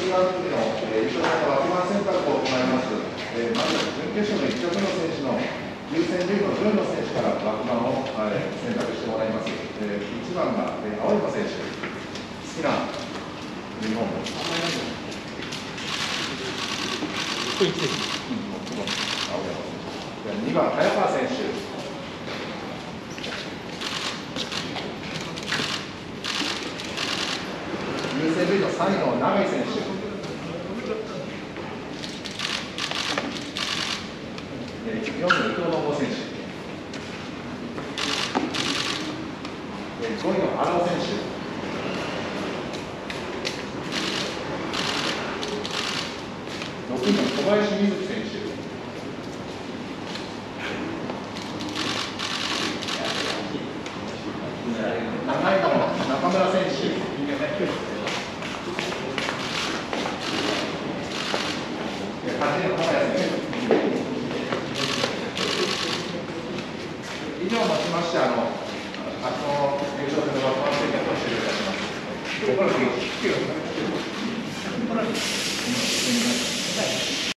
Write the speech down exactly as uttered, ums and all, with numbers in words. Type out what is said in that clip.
グランプリの、えー、優勝者の枠番選択を行います。えー、まず準決勝のいっきょくの選手の優先順位の上位の選手から枠番を、はい、選択してもらいます。えー、いちばんが、えー、青山選手、好きなユニフォーム。 これいちです。 うん、青山選手。にばん、早川選手。優先順位のさんいの永井選手。よんいの伊藤信夫選手。ごいの荒尾選手。ろくいの小林瑞希選手。なないの中村選手。はちいの高谷選手。以上をもちまして、あの、あの優勝戦の枠番宣言を終了いたします。ここから